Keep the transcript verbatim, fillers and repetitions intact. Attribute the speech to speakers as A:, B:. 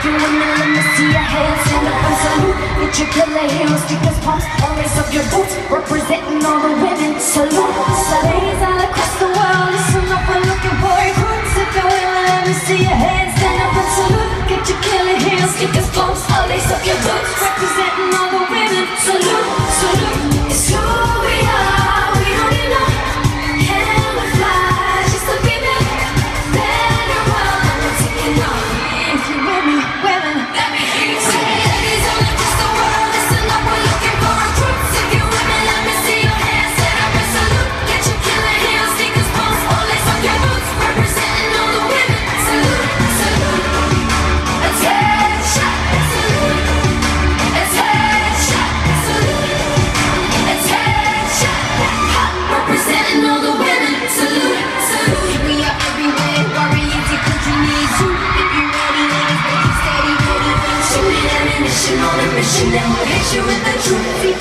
A: you women, let me see your hands. Stand up and salute. Get your killer heels, stickers, pumps, or lace up your boots. Representing all the women. Salute. So ladies all across the world, listen up, we're looking for recruits. If you're willing, let me see your hands. Stand up and salute. Get your killer heels, stickers, pumps, or lace up your boots. Representing all the women. Salute, salute. It's who we are. We don't need no camouflage. Just to be there. Better run. We're taking off. If you're with me, women, let me hear you say. Ladies all across the world, listen up, we're looking for recruits. If you're women, let me see your hands. Stand up and salute. Get your killer heels, sneakers, pumps, or lace up your boots. Representing all the women. Salute, salute. Attention, salute. Attention, salute. Attention, representing all the women. Salute, salute. We are everywhere, warriors, your country needs you. If you're ready, ladies, make you steady, ready, ready. Shooting ammunition on a mission, then we'll hit you with the truth.